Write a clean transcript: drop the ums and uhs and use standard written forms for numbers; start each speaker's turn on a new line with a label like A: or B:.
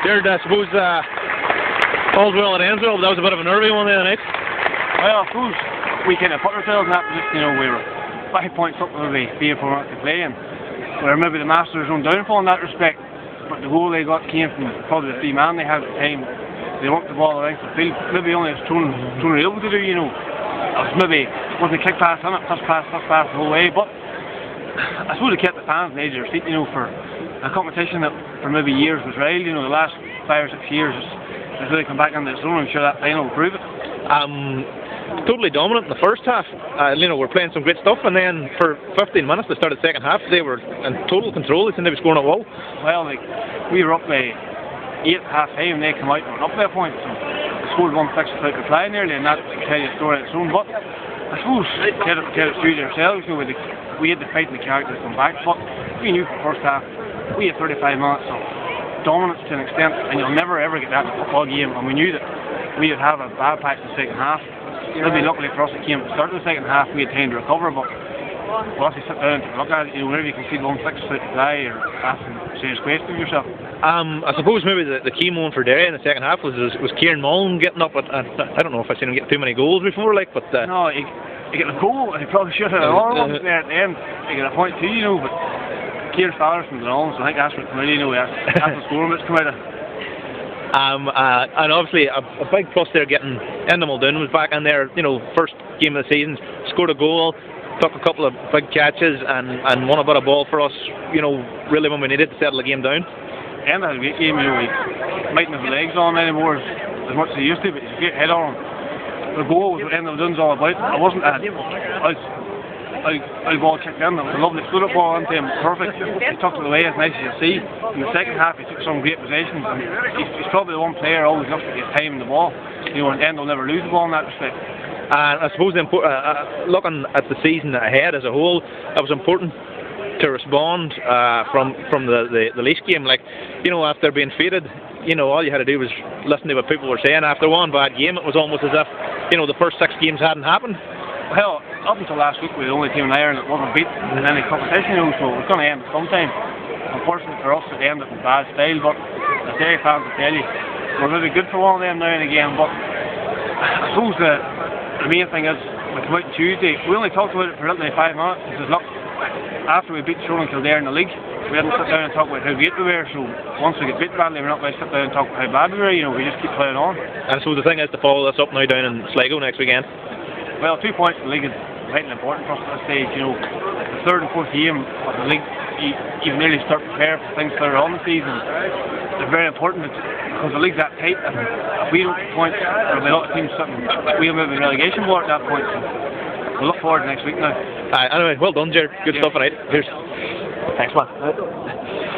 A: Jared, I suppose all's well that ends well, but that was a bit of a nervy one the other night.
B: Well, I suppose we kind of put ourselves in that position, you know, we were 5 points up maybe being for us to play, and we were maybe the Masters' own downfall in that respect. But the goal they got came from probably the 3 man they had at the time. They worked the ball around the field, maybe only as Tone were able to do, you know. It was maybe wasn't a kick pass on it, first pass the whole way, but I suppose it kept the fans on the edge of their seat, you know, for a competition that for maybe years was railed, you know, the last 5 or 6 years has really come back into its own. I'm sure that final will prove it.
A: Totally dominant in the first half. You know, we're playing some great stuff, and then for 15 minutes, the start of the second half, they were in total control. They seemed to be scoring at will.
B: Well, like, we were up by 8 at half time, and they came out and went up by a point. So they scored 1 6 without reply nearly, and that can tell you a story on its own. But I suppose tell it through themselves. You know, we had the fight and the character to come back, but we knew from the first half we had 35 minutes of dominance to an extent, and you'll never ever get that in a football game. And we knew that we would have a bad patch in the second half. Maybe luckily for us it came at the start of the second half, we had time to recover, but we'll have to sit down and take a look at it. You know, whenever you can see 1 6 without reply, you're asking serious questions of yourself.
A: I suppose maybe the key moment for Derry in the second half was Kieran Mullen getting up. I don't know if I've seen him get too many goals before, like, but
B: no, he got a goal, and he probably should have had a long one there at the end. He got a point too, you know, but Kieran's father's from the Lawns, so I think that's what committee, you know, that's the scoring bits come out of.
A: And obviously a big plus there getting Enda Muldoon was back in there, you know, first game of the season, scored a goal, took a couple of big catches and won a bit of ball for us, you know, really when we needed to settle the game down.
B: Enda had a great game, you know, he mightn't have the legs on anymore as much as he used to, but he's a great head on him. The goal was what Enda Muldoon's all about. It wasn't a ball kicked in, it was a lovely fluid ball into him, perfect. He tucked it away as nice as you see. In the second half he took some great possessions, and he's probably the one player always looks at his time in the ball, you know, and Enda will never lose the ball in that respect.
A: And I suppose looking at the season ahead as a whole, it was important to respond from the Laois game. Like, you know, after being faded, you know, all you had to do was listen to what people were saying. After one bad game, it was almost as if, you know, the first 6 games hadn't happened.
B: Well, up until last week we were the only team in Ireland that wasn't beat in any competition, you know, so it was going to end sometime. Unfortunately for us, it ended in bad style, but the Derry fans will tell you, we're really good for one of them now and again. But I suppose the main thing is, we come out on Tuesday, we only talked about it for literally 5 minutes. He says, look, after we beat Tyrone and Kildare in the league, we didn't sit down and talk about how great we were, so once we get beat badly, we're not going to sit down and talk about how bad we were, you know, we just keep playing on.
A: And so the thing is to follow this up now down in Sligo next weekend.
B: Well, 2 points in the league is vitally important for us at this stage, you know. The 3rd and 4th game of the league, you nearly start preparing for things further on the season. They're very important because the league's that tight, and if we don't get points, there'll be a lot of teams sitting, we'll move in relegation board at that point, so we'll look forward to next week now.
A: Anyway, well done, Jared. Good stuff tonight. Cheers.
B: Thanks, man.